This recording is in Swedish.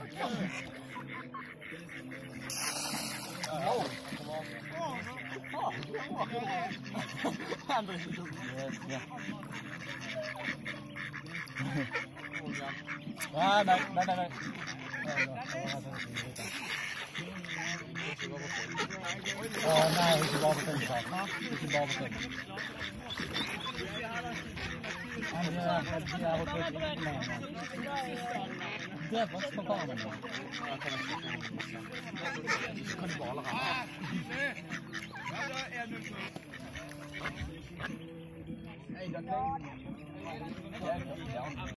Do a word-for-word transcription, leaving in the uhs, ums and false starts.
Ah, nej, nej, nej, nej. Åh nej, inte bara på den. Inte bara på den. Det var så bra. Kan du bara ha?